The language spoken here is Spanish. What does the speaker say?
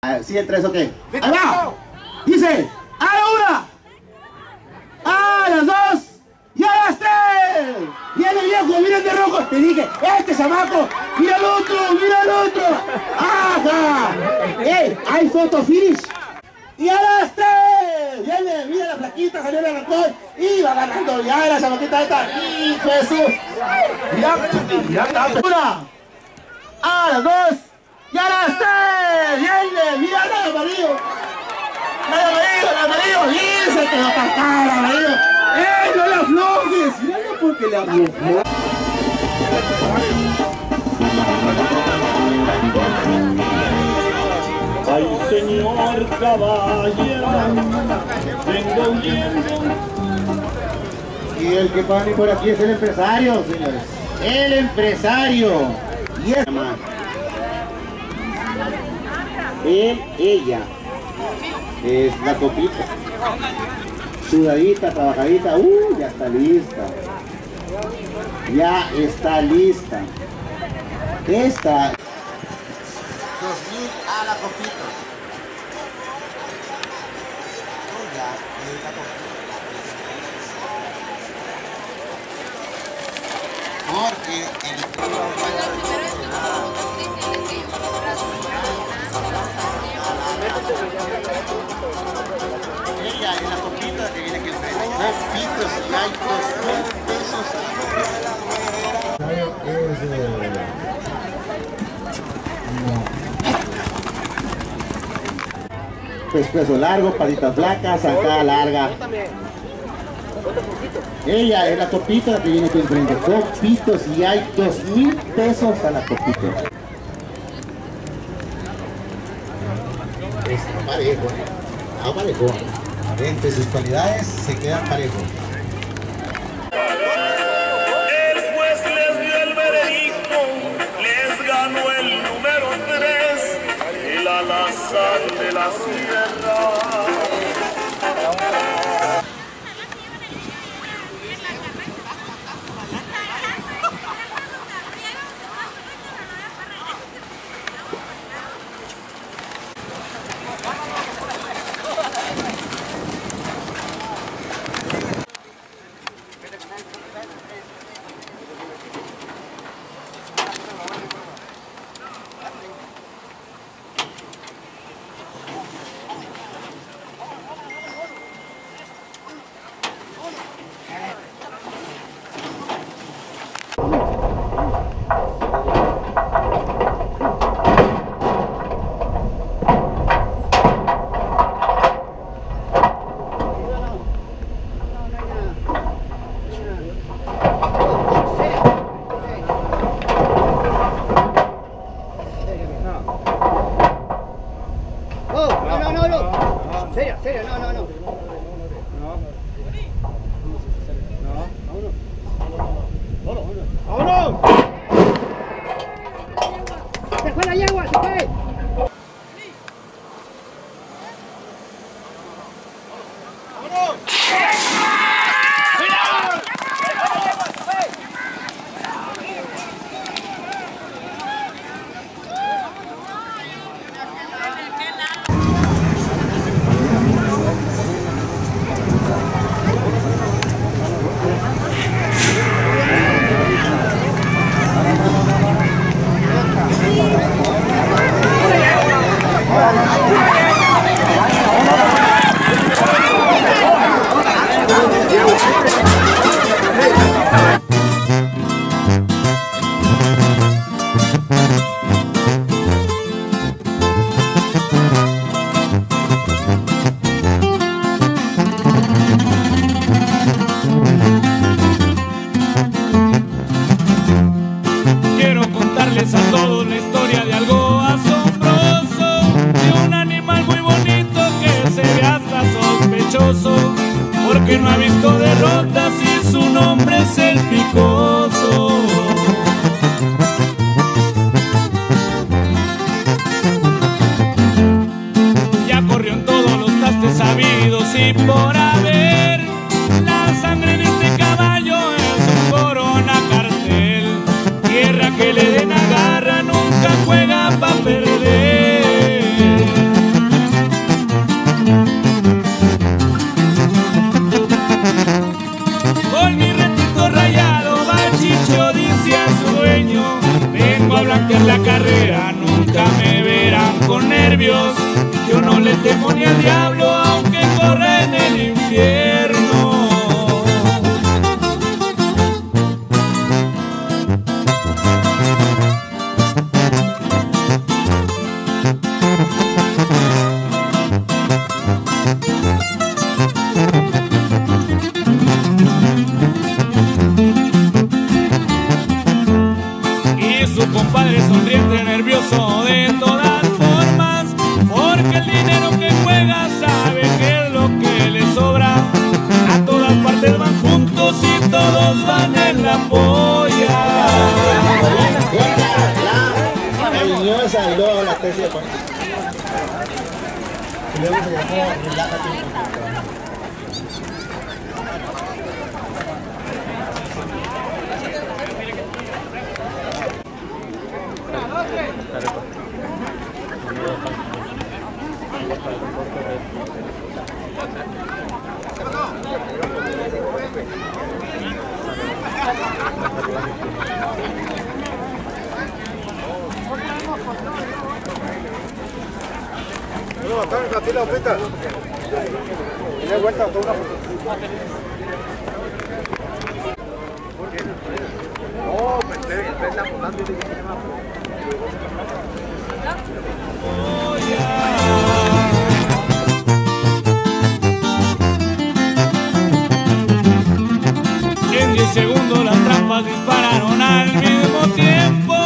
¿Sí entra eso qué? ¡Ahí va! Dice, ¡a la 1! ¡A las 2! ¡Y a las 3! ¡Viene viejo, miren de rojo! Te dije, este chamaco, ¡mira el otro, mira el otro! ¡Ajá! ¡Ey! ¡Hay foto finish! ¡Y a las 3! Viene, mira la flaquita, salió el arrancón y va ganando ya la chamaquita esta. ¡Y Jesús! ¡Mira, mira, ¡una! ¡A las 2! ¡Y a las 3! ¡Viene! ¡Mira el amarillo! ¡El amarillo! ¡Y se quedó cascada el amarillo! ¡No le aflojes! ¡Mira porque le aflojó! Ay, señor caballero, vengo huyendo. Y el que pone por aquí es el empresario, señores. El empresario. Y es más. Ella es la copita. Sudadita, trabajadita. Ya está lista. Ya está lista. Esta 2000 a la copita. Ya es la copita. Porque ella es la copita que viene aquí en copitos y hay 2000 pesos. Pescuezo largo, patita flaca, zancada larga. Ella es la copita que viene aquí enfrente. Copitos y hay 2000 pesos a la copita. Está parejo, está parejo. Entre sus cualidades se quedan parejos. El juez les dio el veredicto, les ganó el número 3, el alazán de la sierra. carrera nunca me verán con nervios. Yo no le temo ni al diablo aunque corra en el infierno. Su compadre sonriente, nervioso de todas formas, porque el dinero que juega sabe que es lo que le sobra. A todas partes van juntos y todos van en la polla. En 10 segundos las trampas dispararon al mismo tiempo.